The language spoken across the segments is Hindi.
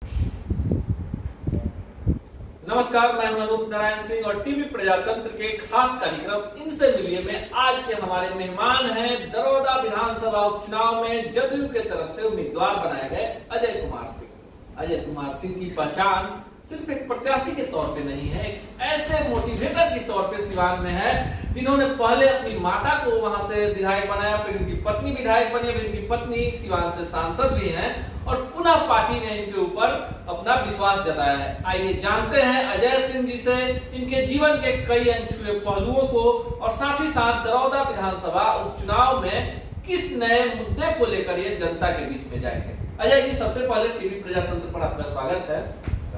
नमस्कार, मैं हूं अनूप नारायण सिंह और टीवी प्रजातंत्र के खास कार्यक्रम इनसे मिलिए में आज के हमारे मेहमान हैं दरौदा विधानसभा उपचुनाव में जदयू के तरफ से उम्मीदवार बनाए गए अजय कुमार सिंह। अजय कुमार सिंह की पहचान सिर्फ एक प्रत्याशी के तौर पे नहीं है, एक ऐसे मोटिवेटर के तौर पे सिवान में है जिन्होंने पहले अपनी माता को वहां से विधायक बनाया, फिर उनकी पत्नी विधायक बनी, फिर उनकी पत्नी सिवान से सांसद भी हैं और पुनः पार्टी ने इनके ऊपर अपना विश्वास जताया है। आइए जानते हैं अजय सिंह जी से इनके जीवन के कई अनछुए पहलुओं को और साथ ही साथ दरौदा विधानसभा उपचुनाव में किस नए मुद्दे को लेकर ये जनता के बीच में जाएंगे। अजय जी, सबसे पहले टीवी प्रजातंत्र पर आपका स्वागत है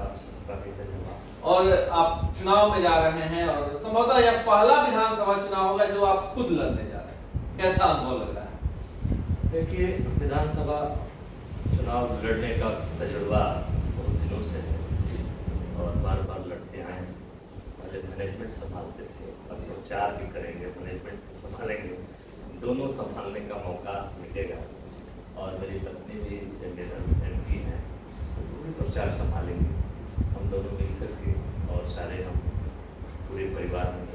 और आप चुनाव में जा रहे हैं और संभवतः यह पहला विधानसभा चुनाव होगा जो आप खुद लड़ने जा रहे हैं, कैसा अनुभव लग रहा है? देखिए, विधानसभा चुनाव लड़ने का तजुर्बा बहुत दिनों से है और बार बार लड़ते आए हैं। पहले मैनेजमेंट संभालते थे, अब प्रचार भी करेंगे, मैनेजमेंट संभालेंगे, दोनों संभालने का मौका मिलेगा। और मेरी पत्नी भी मेरा MP है, वो भी प्रचार संभालेंगे। हम दोनों मिलकर के और सारे हम पूरे परिवार में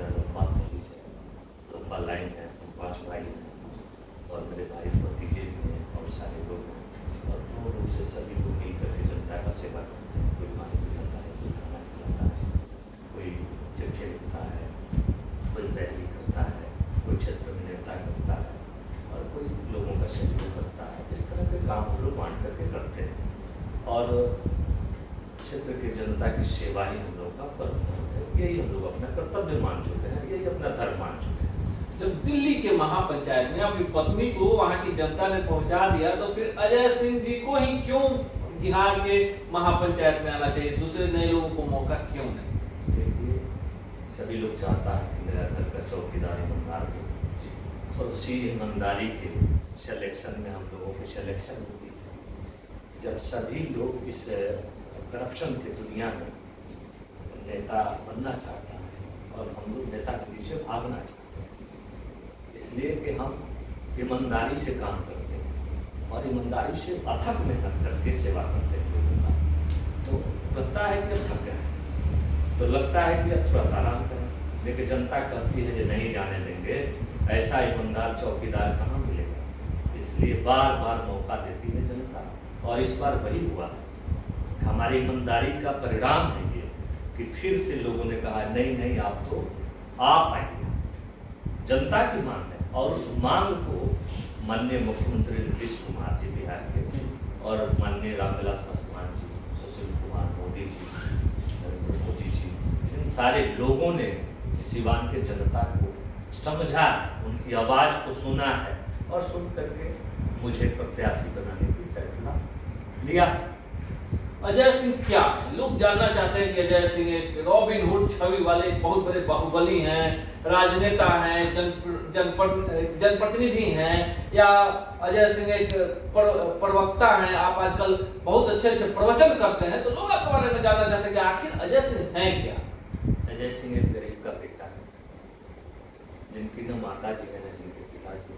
लंबा लाइन है, हम 5 भाई हैं और मेरे भाई भतीजे भी हैं और सारे लोग हैं और पूर्ण रूप से सभी लोग मिलकर के जनता का सेवा करते हैं। कोई पानी पिलाता है, कोई खाना खिलाता है, कोई चिट्ठी लिखता है, कोई पैरवी करता है, कोई क्षेत्र में नेता करता है और कोई लोगों का सहयोग करता है। इस तरह के काम हम लोग बांट करके करते हैं और क्षेत्र के जनता की सेवा ही हम लोग का परम धर्म है। यही हम लोग अपना कर्तव्य मान चुके हैं, यही अपना धर्म मान चुके हैं। जब दिल्ली के महापंचायत में अपनी पत्नी को वहां की जनता ने पहुंचा दिया तो फिर अजय सिंह जी को ही क्यों बिहार के महापंचायत में आना चाहिए, दूसरे नए लोगों को मौका क्यों नहीं? देखिए, सभी लोग चाहता है कि मेरा घर का चौकीदार ईमानदार हो और उसी ईमानदारी के सिलेक्शन में हम लोगों की सिलेक्शन होती है। जब सभी लोग इस करप्शन की दुनिया में नेता बनना चाहता है और हम लोग नेता के पीछे भागना चाहते हैं, इसलिए कि हम ईमानदारी से काम करते हैं और ईमानदारी से अथक मेहनत करके सेवा करते हैं। तो लगता है कि अब थक गए, तो लगता है कि अब थोड़ा सा आराम करें, लेकिन जनता कहती है कि नहीं जाने देंगे, ऐसा ईमानदार चौकीदार कहाँ मिलेगा। इसलिए बार बार मौका देती है जनता और इस बार वही हुआ है। हमारी ईमानदारी का परिणाम है ये कि फिर से लोगों ने कहा नहीं नहीं, आप तो आ पाएंगे। जनता की मांग है और उस मांग को माननीय मुख्यमंत्री नीतीश कुमार जी बिहार के और माननीय रामविलास पासवान जी, सुशील कुमार मोदी जी, नरेंद्र मोदी जी, इन सारे लोगों ने सिवान के जनता को समझा, उनकी आवाज को सुना है और सुन करके मुझे प्रत्याशी बनाने की फैसला लिया। अजय सिंह क्या है? लोग जानना चाहते हैं कि अजय सिंह एक रॉबिन हुड छवि वाले बहुत बड़े बाहुबली हैं, राजनेता हैं, जनप्रतिनिधि हैं, या अजय सिंह एक प्रवक्ता हैं। आप आजकल बहुत अच्छे अच्छे प्रवचन करते हैं, तो लोग आपके बारे में जानना चाहते हैं कि आखिर अजय सिंह हैं क्या? अजय सिंह एक गरीब का बेटा है, जिनकी न माता जी है न जिनके पिताजी,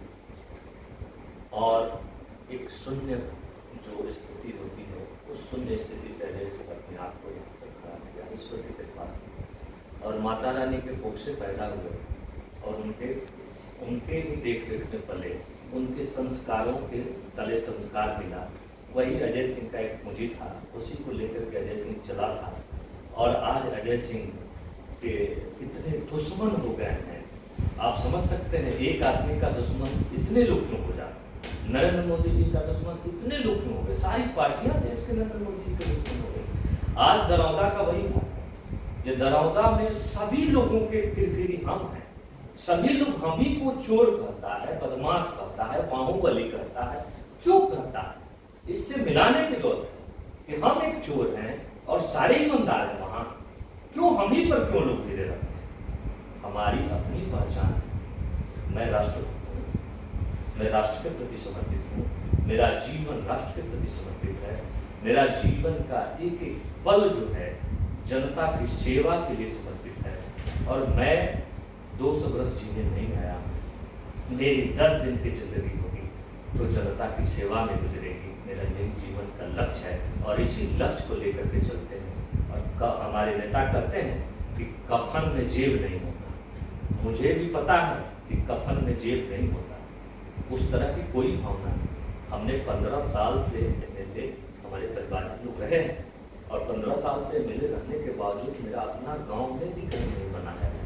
और एक शून्य जो स्थिति होती है उस शून्य स्थिति से अजय सिंह अपने आप को यहाँ तक खड़ा किया ईश्वर की कृपा से। और माता रानी के कोख से पैदा हुए और उनके ही देख रेख में पले, उनके संस्कारों के तले संस्कार मिला। वही अजय सिंह का एक पूंजी था, उसी को लेकर के अजय सिंह चला था। और आज अजय सिंह के इतने दुश्मन हो गए हैं, आप समझ सकते हैं एक आदमी का दुश्मन इतने लोग क्यों हो जाते हैं। नरेंद्र मोदी जी का दुश्मन इतने लोग क्यों हो गए, सारी पार्टियां देश के नरेंद्र मोदी जी के दुश्मन हो गए। आज दरौदा का वही हाल है, जो दरौदा में सभी लोगों के किरकिरी हम हैं, सभी लोग हम ही को चोर कहता है, बदमाश कहता है, बाहुबली कहता है। क्यों कहता है? इससे मिलाने की जरूरत है कि हम एक चोर हैं और सारे ईमानदार हैं वहां, क्यों हम ही पर क्यों लोग गिरे रहते हैं? हमारी अपनी पहचान है। मैं राष्ट्र मैं राष्ट्र के प्रति समर्पित हूँ, मेरा जीवन राष्ट्र के प्रति समर्पित है। मेरा जीवन का एक एक पल जो है जनता की सेवा के लिए समर्पित है। और मैं 200 वर्ष जीने नहीं आया, मेरी 10 दिन की जिंदगी होगी तो जनता की सेवा में गुजरेगी। मेरा यही जीवन का लक्ष्य है और इसी लक्ष्य को लेकर के चलते हैं। और हमारे नेता कहते हैं कि कफन में जेब नहीं होता। मुझे भी पता है कि कफन में जेब नहीं होता, उस तरह की कोई भावना नहीं। हमने 15 साल से एमएलए हमारे परिवार लोग रहे हैं और 15 साल से एमएलए रहने के बावजूद मेरा अपना गांव में भी घर नहीं बना है।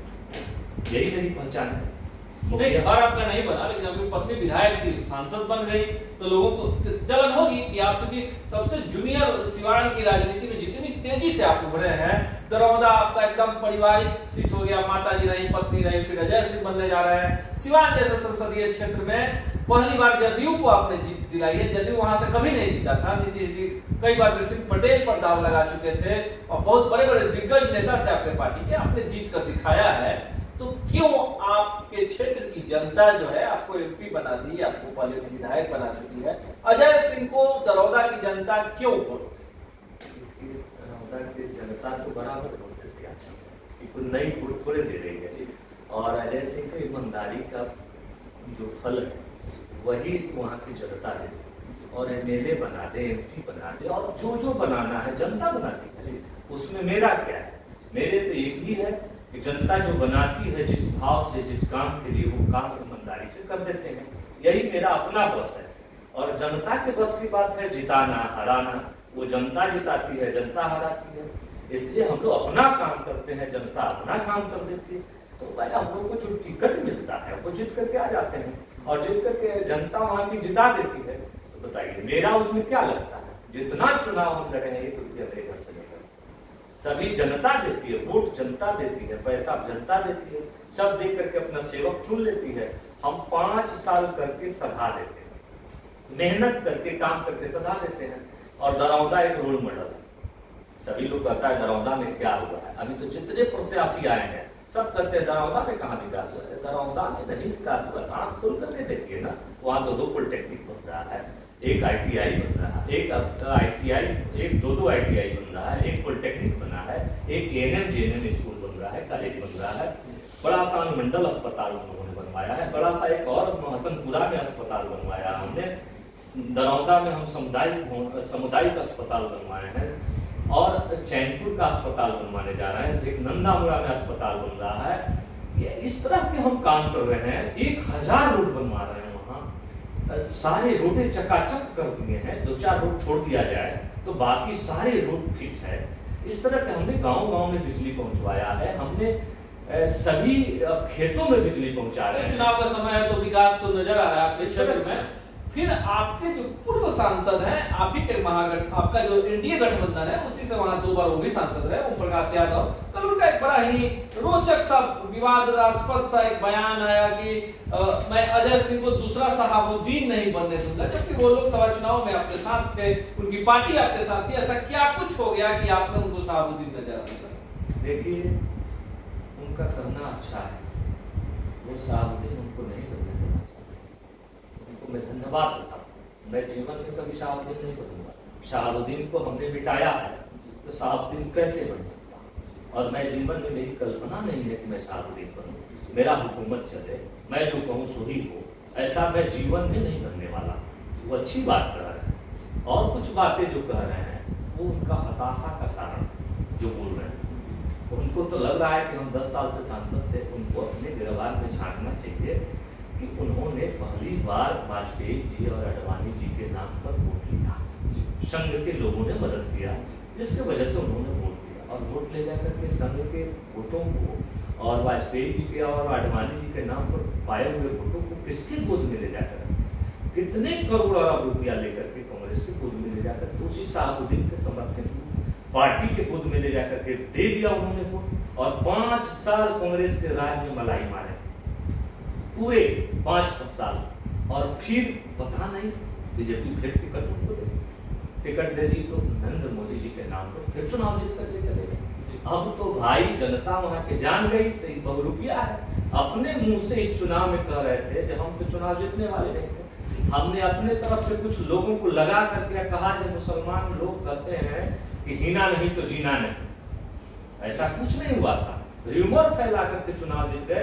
यही मेरी पहचान है। नहीं, घर आपका नहीं बना, लेकिन आपकी पत्नी विधायक थी, सांसद बन गई, तो लोगों को जलन होगी कि आप चूंकि सबसे जूनियर सिवान की राजनीति में जितनी तेजी से आप उभरे हैं, दरौदा आपका एकदम पारिवारिक सीट हो गया, माता जी रही, पत्नी रही, फिर अजय सिंह बनने जा रहे हैं। सिवान जैसे संसदीय क्षेत्र में पहली बार जदयू को आपने जीत दिलाई है। जदयू वहां से कभी नहीं जीता था। नीतीश जी कई बार वृषिक पटेल पर दाव लगा चुके थे और बहुत बड़े बड़े दिग्गज नेता थे आपके पार्टी के, आपने जीत कर दिखाया है। तो क्यों आपके क्षेत्र की जनता जो है आपको एमपी बना दी, आपको पहले विधायक बना चुकी है, अजय सिंह को दरौदा की जनता क्यों वोट देती? दरौदा की जनता तो बराबर वोट देती है, कोई नई वोट थोड़े दे रही है। और अजय सिंह की ईमानदारी का जो फल है वही वहाँ की जनता देती। और एमएलए बना दे, एमपी बना दे, और जो बनाना है जनता बनाती है। उसमें मेरा क्या है? मेरे तो एक ही है कि जनता जो बनाती है जिस भाव से, जिस काम के लिए, वो काम ईमानदारी से कर देते हैं। यही मेरा अपना बस है। और जनता के बस की बात है जिताना हराना, वो जनता जिताती है, जनता हराती है। इसलिए हम लोग अपना काम करते हैं, जनता अपना काम कर देती है। तो भाई हम लोग को जो टिकट मिलता है वो जीत करके आ जाते हैं, और जीत करके जनता वहां की जिता देती है। तो बताइए मेरा उसमें क्या लगता है? जितना चुनाव हम लड़े हैं 1 रुपया मेरे घर से नहीं, सभी जनता देती है, वोट जनता देती है, पैसा जनता देती है, सब दे करके अपना सेवक चुन लेती है। हम 5 साल करके सधा देते हैं, मेहनत करके काम करके सधा देते हैं। और दरौदा एक रोल मॉडल है। सभी लोग कहता है दरौदा में क्या हुआ है। अभी तो जितने प्रत्याशी आए हैं सब कहते हैं दरौदा में कहाँ विकास हुआ है। दरौदा में नहीं विकास हुआ, आंख खोल करके देखिए ना, वहाँ 2 पॉलिटेक्निक बन रहा है, एक ITI बन रहा है, एक 2 ITI बन रहा है, एक पॉलिटेक्निक बना है, एक ANM JNM स्कूल बन रहा है, कॉलेज बन रहा है, बड़ा सा अनुमंडल अस्पताल उन लोगों ने बनवाया है, बड़ा सा एक और हसनपुरा में अस्पताल बनवाया हमने, दरौदा में हम सामुदायिक अस्पताल बनवाए हैं, और चैनपुर का अस्पताल बनवाने जा रहे हैं, एक नंदामुरा में अस्पताल बन रहा है। ये इस तरह के हम काम कर रहे हैं। 1000 रोड बनवा रहे हैं, वहाँ सारे रोडें चकाचक कर दिए हैं। 2-4 रोड छोड़ दिया जाए तो बाकी सारे रोड फिट है। इस तरह के हमने गांव-गांव में बिजली पहुंचवाया है। हमने सभी खेतों में बिजली पहुंचा रहे हैं। चुनाव का समय है तो विकास तो नजर आ रहा है आपके क्षेत्र में। फिर आपके जो पूर्व सांसद हैं, आप ही के आपका जो एनडीए गठबंधन है, उसी से वहां 2 बार वो भी सांसद रहे, ओम प्रकाश यादव। कल उनका एक बड़ा ही रोचक सा विवादास्पद सा एक बयान आया कि मैं अजय सिंह को दूसरा शहाबुद्दीन नहीं बनने दूंगा, जबकि वो लोकसभा चुनाव में आपके साथ थे, उनकी पार्टी आपके साथ थी। ऐसा क्या कुछ हो गया कि आपने उनको शहाबुद्दीन नजर आया? देखिए, उनका कहना अच्छा है, वो शहाबुद्दीन उनको नहीं बनने देना। उनको मैं धन्यवाद देता हूँ। मैं जीवन में कभी शहाबुद्दीन नहीं बनूंगा। शहाबुद्दीन को हमने मिटाया है, तो शहाबुद्दीन कैसे बन सकता? और मैं जीवन में, मेरी कल्पना नहीं है कि मैं शहाबुद्दीन बनूं, मेरा हुकूमत चले, मैं जो कहूँ सो ही हो, ऐसा मैं जीवन में नहीं बनने वाला। वो अच्छी बात कह रहे हैं, और कुछ बातें जो कह रहे हैं वो उनका हताशा का कारण जो बोल रहे हैं। उनको तो लग रहा है कि हम 10 साल से सांसद थे। उनको अपने गिरबान में झांकना चाहिए कि उन्होंने पहली बार वाजपेयी जी और अडवाणी जी के नाम पर वोट लिया, संघ के लोगों ने मदद किया, जिसके वजह से उन्होंने वोट दिया। और वोट ले जाकर के संघ के वोटों को और वाजपेयी जी के और अडवाणी जी के नाम पर पाए हुए वोटों को किसके गोद में ले जाकर, कितने करोड़ अरब रुपया लेकर के कांग्रेस के गोद में ले जाकर उसी शहाबुद्दीन के समर्थन पार्टी के खुद में ले जाकर के दे दिया उन्होंने वोट। और 5 साल कांग्रेस के राज में मलाई मारे, पूरे 5 साल। और फिर पता नहीं बीजेपी फिर टिकट उनको दे, टिकट दे दी तो नरेंद्र मोदी जी के नाम पर फिर चुनाव जीत करके चले गए। अब तो भाई जनता वहां के जान गई, तो ये बहुरूपिया है। अपने मुंह से इस चुनाव में कह रहे थे कि हम तो चुनाव जीतने वाले नहीं थे। हमने अपने तरफ से कुछ लोगों को लगा करके कहा, जब मुसलमान लोग कहते हैं कि हिना नहीं तो जीना नहीं, ऐसा कुछ नहीं हुआ था। र्यूमर फैला करके चुनाव जीत गए।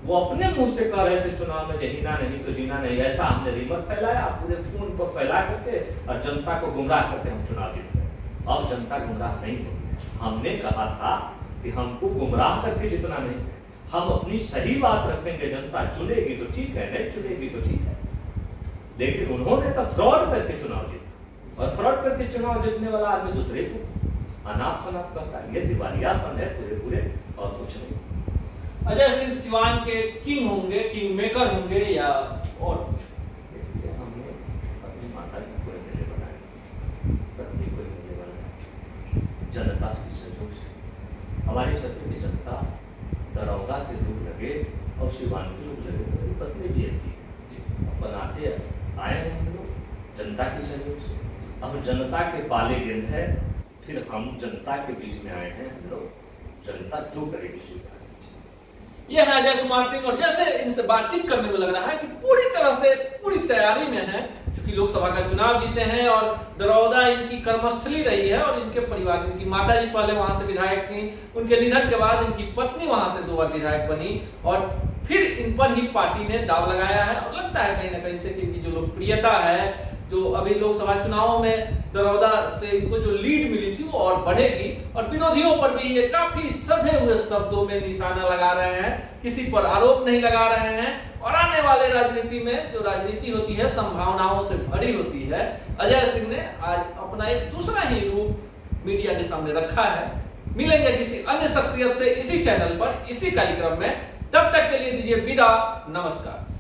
वो अपने मुंह से कह रहे थे चुनाव में जीना नहीं तो जीना नहीं, ऐसा हमने रीमत फैलाया पूरे फोन पर फैला करके और जनता को गुमराह करके हम चुनाव जीत गए। अब जनता गुमराह नहीं होगी। हमने कहा था कि हमको गुमराह करके जितना नहीं, हम अपनी सही बात रखेंगे, जनता चुनेगी तो ठीक है, नहीं चुनेगी तो ठीक है। लेकिन उन्होंने तो फ्रॉड करके चुनाव जीता, और फ्रॉड करके चुनाव जीतने वाला आदमी दूसरे को अनाप शनाप करता है। ये दिवालियापन है पूरे और कुछ नहीं। अजय सिंह सिवान के किंग होंगे, किंग मेकर होंगे या और कुछ? हमने अपनी माता की कोई मेले बनाए, पत्नी कोई मेले बनाए, जनता के सहयोग से। हमारे क्षेत्र की जनता दरोगा के लोग लगे और सिवान के लोग लगे, तो मेरी पत्नी भी है बनाते आए हैं हम लोग जनता के सहयोग से। अब जनता के पाले गेंद है, फिर हम जनता के बीच में आए हैं हम लोग, जनता जो करेगी स्वीकार। यह है अजय कुमार सिंह, और जैसे इनसे बातचीत करने में लग रहा है कि पूरी तरह से पूरी तैयारी में है, क्योंकि लोकसभा का चुनाव जीते हैं और दरौदा इनकी कर्मस्थली रही है और इनके परिवार, इनकी माताजी पहले वहां से विधायक थी, उनके निधन के बाद इनकी पत्नी वहां से 2 बार विधायक बनी और फिर इन पर ही पार्टी ने दाव लगाया है। और लगता है कहीं ना कहीं से कि इनकी जो लोकप्रियता है, जो अभी लोकसभा चुनाव में दरौदा से इनको जो लीड मिली थी वो और बढ़ेगी। और विरोधियों पर भी ये काफी सधे हुए शब्दों में निशाना लगा रहे हैं, किसी पर आरोप नहीं लगा रहे हैं। और आने वाले राजनीति में जो राजनीति होती है संभावनाओं से भरी होती है। अजय सिंह ने आज अपना एक दूसरा ही रूप मीडिया के सामने रखा है। मिलेंगे किसी अन्य शख्सियत से इसी चैनल पर, इसी कार्यक्रम में। तब तक के लिए दीजिए विदा, नमस्कार।